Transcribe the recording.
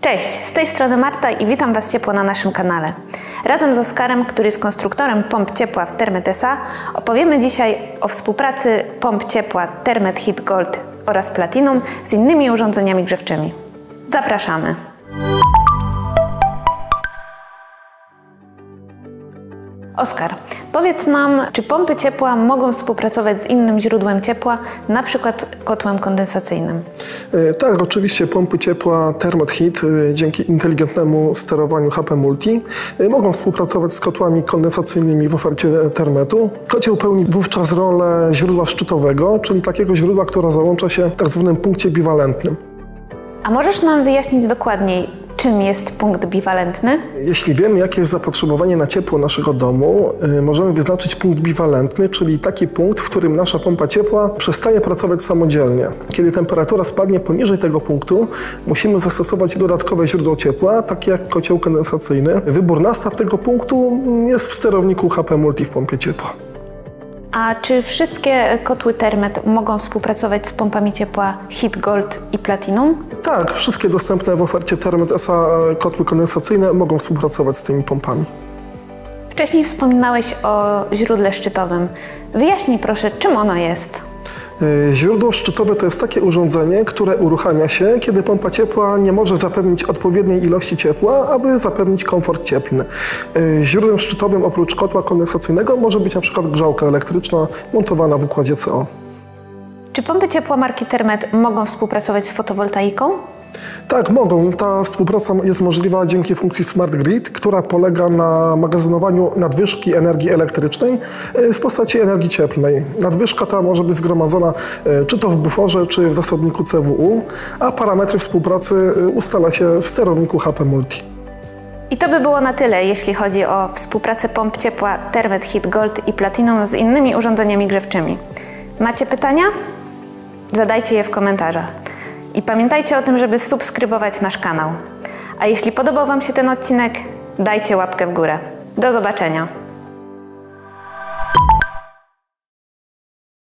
Cześć, z tej strony Marta i witam Was ciepło na naszym kanale. Razem z Oskarem, który jest konstruktorem pomp ciepła w Thermet SA, opowiemy dzisiaj o współpracy pomp ciepła Thermet Heat Gold oraz Platinum z innymi urządzeniami grzewczymi. Zapraszamy! Oskar, powiedz nam, czy pompy ciepła mogą współpracować z innym źródłem ciepła, na przykład kotłem kondensacyjnym? Tak, oczywiście pompy ciepła Thermet Heat dzięki inteligentnemu sterowaniu HP Multi mogą współpracować z kotłami kondensacyjnymi w ofercie Thermetu. Kocioł pełni wówczas rolę źródła szczytowego, czyli takiego źródła, które załącza się w tak zwanym punkcie biwalentnym. A możesz nam wyjaśnić dokładniej, czym jest punkt biwalentny? Jeśli wiemy, jakie jest zapotrzebowanie na ciepło naszego domu, możemy wyznaczyć punkt biwalentny, czyli taki punkt, w którym nasza pompa ciepła przestaje pracować samodzielnie. Kiedy temperatura spadnie poniżej tego punktu, musimy zastosować dodatkowe źródło ciepła, takie jak kocioł kondensacyjny. Wybór nastaw tego punktu jest w sterowniku HP Multi w pompie ciepła. A czy wszystkie kotły Thermet mogą współpracować z pompami ciepła Heat Gold i Platinum? Tak, wszystkie dostępne w ofercie Thermet SA kotły kondensacyjne mogą współpracować z tymi pompami. Wcześniej wspominałeś o źródle szczytowym. Wyjaśnij proszę, czym ono jest? Źródło szczytowe to jest takie urządzenie, które uruchamia się, kiedy pompa ciepła nie może zapewnić odpowiedniej ilości ciepła, aby zapewnić komfort cieplny. Źródłem szczytowym oprócz kotła kondensacyjnego może być na przykład grzałka elektryczna montowana w układzie CO. Czy pompy ciepła marki Thermet mogą współpracować z fotowoltaiką? Tak, mogą. Ta współpraca jest możliwa dzięki funkcji Smart Grid, która polega na magazynowaniu nadwyżki energii elektrycznej w postaci energii cieplnej. Nadwyżka ta może być zgromadzona czy to w buforze, czy w zasobniku CWU, a parametry współpracy ustala się w sterowniku HP Multi. I to by było na tyle, jeśli chodzi o współpracę pomp ciepła Thermet Heat Gold i Platinum z innymi urządzeniami grzewczymi. Macie pytania? Zadajcie je w komentarzach. I pamiętajcie o tym, żeby subskrybować nasz kanał. A jeśli podobał Wam się ten odcinek, dajcie łapkę w górę. Do zobaczenia!